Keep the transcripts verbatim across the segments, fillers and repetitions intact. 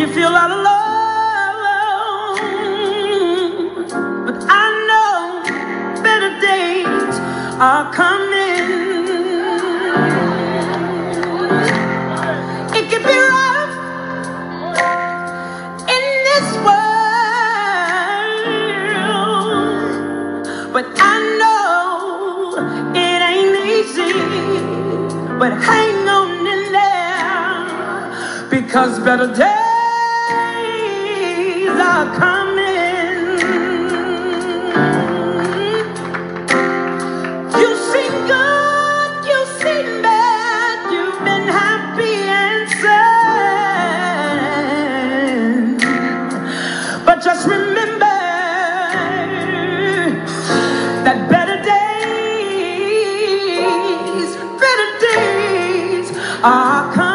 you feel all alone. But I know better days are coming. It can be rough in this world, but I know it ain't easy. But hang on in there, because better days are coming. You've seen good, you've seen bad, you've been happy and sad. But just remember that better days, better days are coming.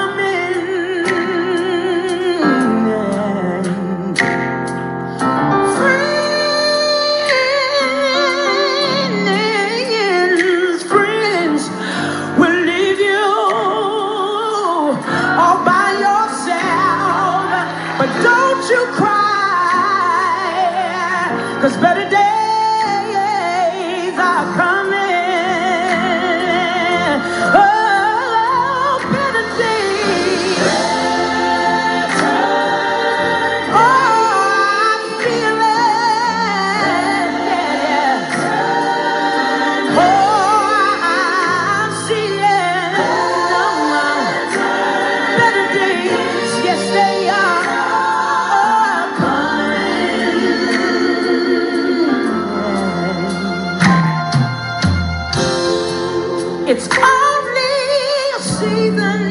Friends, friends will leave you all by yourself. But don't you cry, 'cause better days are coming. Oh, better days. Oh, I feel it. Oh, I see it. Better days, yes they are, are coming. It's only a season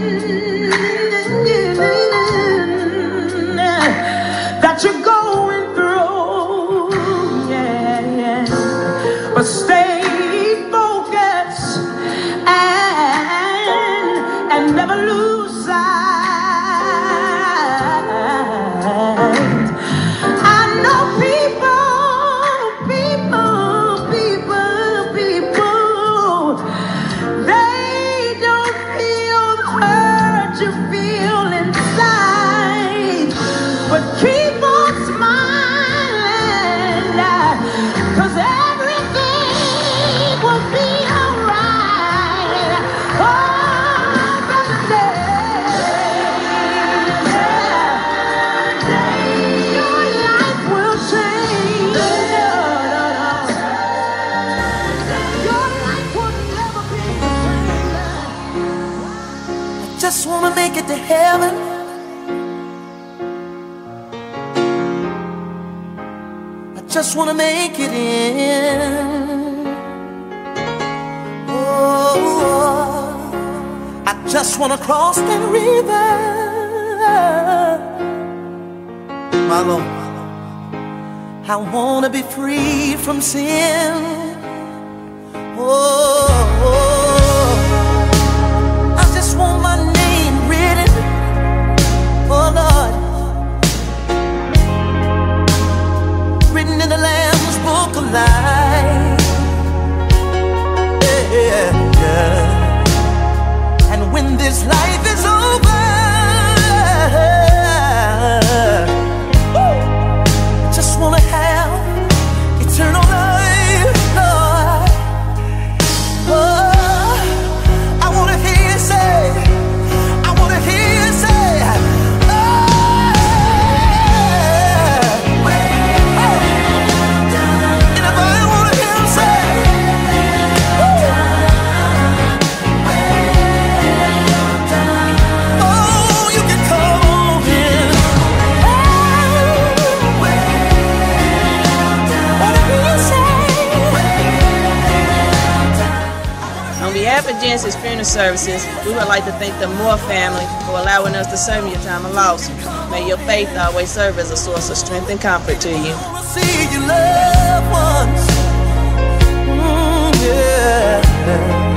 that you're going through, yeah, yeah. But stay focused and and never lose sight. I know people, people, people, people, they don't feel the hurt you feel inside. But keep on smiling, 'cause everything will be alright. Oh, better days, your life will change. Your life will never be the same. I just wanna make it to heaven. I just wanna make it in. Oh, I just wanna cross that river. My Lord, I wanna be free from sin. Oh, I just want my name written, oh Lord, written in the Lamb's Book of Life. Yeah, yeah. And when this life is over, woo, I just wanna have eternal life, Lord. Oh, I wanna hear you say, I wanna hear you say, oh, anybody wanna hear him say, oh, you can come on in. Wanna hear you say, On behalf of Genesis Funeral Services, we would like to thank the Moore family for allowing us to serve in your time of loss. May your faith always serve as a source of strength and comfort to you. wanna see your loved ones. Mm, yeah.